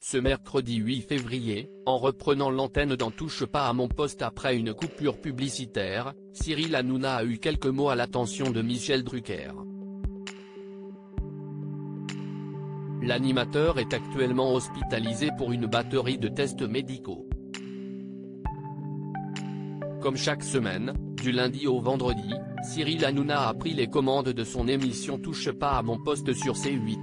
Ce mercredi 8 février, en reprenant l'antenne dans Touche pas à mon poste après une coupure publicitaire, Cyril Hanouna a eu quelques mots à l'attention de Michel Drucker. L'animateur est actuellement hospitalisé pour une batterie de tests médicaux. Comme chaque semaine, du lundi au vendredi, Cyril Hanouna a pris les commandes de son émission Touche pas à mon poste sur C8.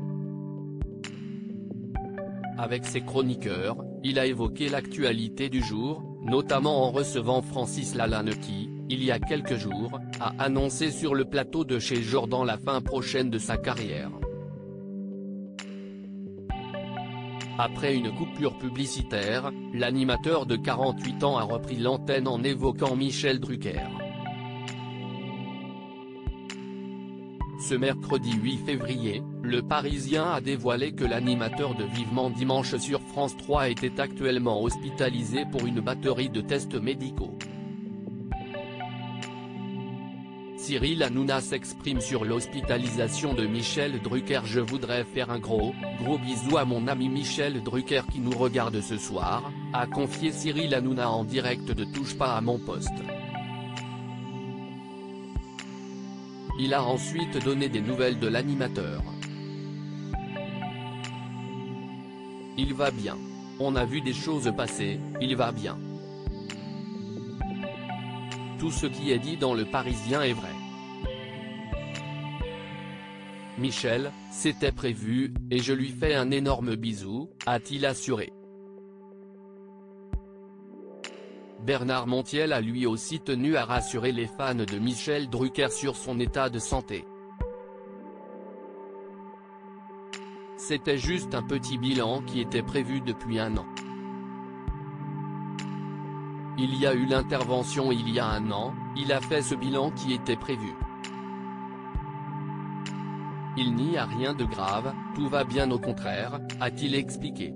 Avec ses chroniqueurs, il a évoqué l'actualité du jour, notamment en recevant Francis Lalanne qui, il y a quelques jours, a annoncé sur le plateau de chez Jordan la fin prochaine de sa carrière. Après une coupure publicitaire, l'animateur de 48 ans a repris l'antenne en évoquant Michel Drucker. Ce mercredi 8 février, Le Parisien a dévoilé que l'animateur de Vivement Dimanche sur France 3 était actuellement hospitalisé pour une batterie de tests médicaux. Cyril Hanouna s'exprime sur l'hospitalisation de Michel Drucker. Je voudrais faire un gros bisou à mon ami Michel Drucker qui nous regarde ce soir, a confié Cyril Hanouna en direct de Touche pas à mon poste. Il a ensuite donné des nouvelles de l'animateur. Il va bien. On a vu des choses passer, il va bien. Tout ce qui est dit dans Le Parisien est vrai. Michel, c'était prévu, et je lui fais un énorme bisou, a-t-il assuré. Bernard Montiel a lui aussi tenu à rassurer les fans de Michel Drucker sur son état de santé. C'était juste un petit bilan qui était prévu depuis un an. Il y a eu l'intervention il y a un an, il a fait ce bilan qui était prévu. Il n'y a rien de grave, tout va bien au contraire, a-t-il expliqué.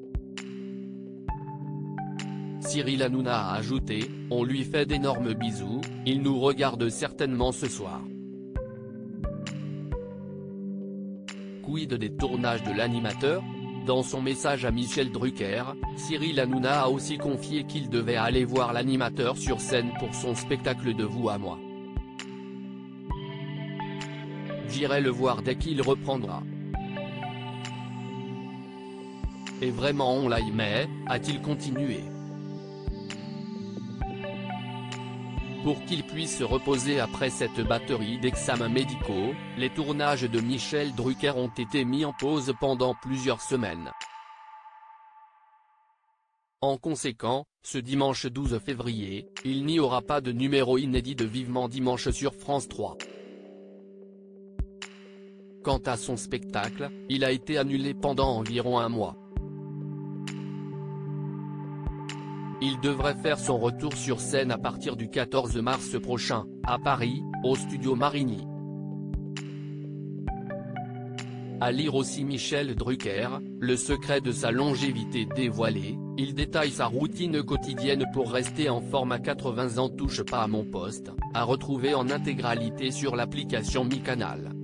Cyril Hanouna a ajouté, on lui fait d'énormes bisous, il nous regarde certainement ce soir. Quid des tournages de l'animateur? Dans son message à Michel Drucker, Cyril Hanouna a aussi confié qu'il devait aller voir l'animateur sur scène pour son spectacle de Vous à moi. J'irai le voir dès qu'il reprendra. Et vraiment on l'aimait, a-t-il continué. Pour qu'il puisse se reposer après cette batterie d'examens médicaux, les tournages de Michel Drucker ont été mis en pause pendant plusieurs semaines. En conséquent, ce dimanche 12 février, il n'y aura pas de numéro inédit de Vivement Dimanche sur France 3. Quant à son spectacle, il a été annulé pendant environ un mois. Il devrait faire son retour sur scène à partir du 14 mars prochain, à Paris, au Studio Marigny. À lire aussi Michel Drucker, le secret de sa longévité dévoilé, il détaille sa routine quotidienne pour rester en forme à 80 ans. Touche pas à mon poste, à retrouver en intégralité sur l'application Mi Canal.